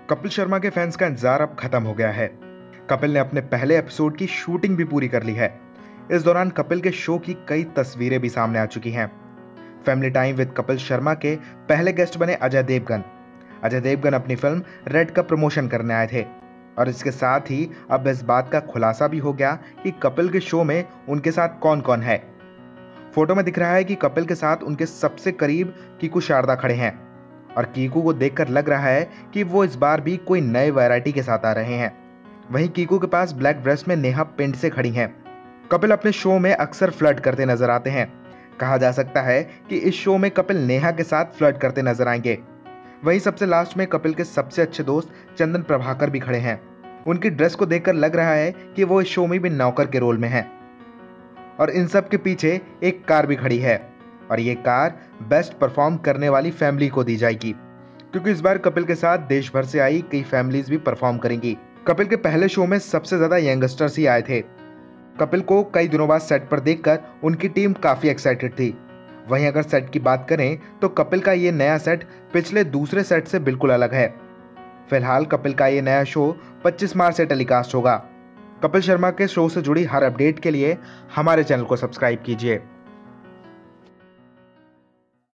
कपिल शर्मा के फैंस का इंतजार अब खत्म हो गया है। कपिल ने अपने पहले एपिसोड की शूटिंग भी पूरी कर ली है। इस दौरान कपिल के शो की कई तस्वीरें भी सामने आ चुकी हैं। Family time with Kapil Sharma के पहले गेस्ट बने अजय देवगन। अजय देवगन अपनी फिल्म रेड का प्रमोशन करने आए थे और इसके साथ ही अब इस बात का खुलासा भी हो गया कि कपिल के शो में उनके साथ कौन कौन है। फोटो में दिख रहा है कि कपिल के साथ उनके सबसे करीब कीकू शारदा खड़े हैं और कीकू को देखकर लग रहा है कि वो इस बार भी कोई नए वैरायटी के साथ आ रहे हैं। वहीं कीकू के पास ब्लैक ड्रेस में नेहा पिंड से खड़ी हैं। कपिल अपने शो में अक्सर फ्लर्ट करते नजर आते हैं। कहा जा सकता है कि इस शो में कपिल नेहा के साथ फ्लर्ट करते नजर आएंगे। वहीं सबसे लास्ट में कपिल के सबसे अच्छे दोस्त चंदन प्रभाकर भी खड़े हैं। उनकी ड्रेस को देखकर लग रहा है कि वो इस शो में भी नौकर के रोल में हैं। और इन सब के पीछे एक कार भी खड़ी है और ये कार बेस्ट परफॉर्म करने वाली फैमिली को दी जाएगी, क्योंकि इस बार कपिल के साथ देश भर से आई कई फैमिलीज भी परफॉर्म करेंगी। कपिल के पहले शो में सबसे ज्यादा यंगस्टर्स ही आए थे। कपिल को कई दिनों बाद सेट पर देखकर उनकी टीम काफी एक्साइटेड थी। वहीं अगर सेट की बात करें तो कपिल का ये नया सेट पिछले दूसरे सेट से बिल्कुल अलग है। फिलहाल कपिल का ये नया शो 25 मार्च से टेलीकास्ट होगा। कपिल शर्मा के शो से जुड़ी हर अपडेट के लिए हमारे चैनल को सब्सक्राइब कीजिए।